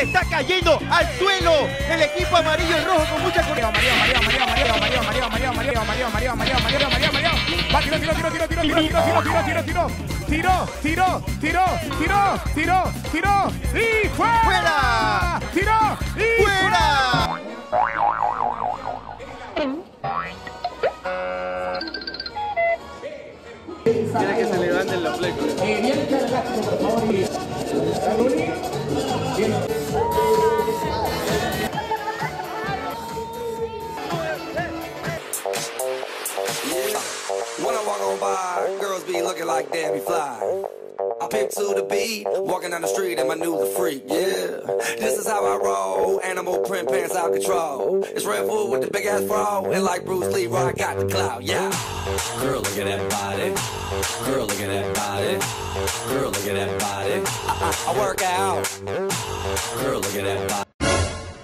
está cayendo al suelo el equipo amarillo y rojo con mucha correa. Tiró y fuera. Tiró y fuera. Quiere que se levanten los flecos. When I walk on by, girls be looking like Debbie Fly. I pimp to the beat, walking down the street and my new the freak, yeah. This is how I roll, animal print pants out control. It's Red Bull with the big ass bra, and like Bruce Lee, I got the clout, yeah. Girl, look at that body. Girl, look at that body. Girl, look at that body. I work out. Girl, look at that body.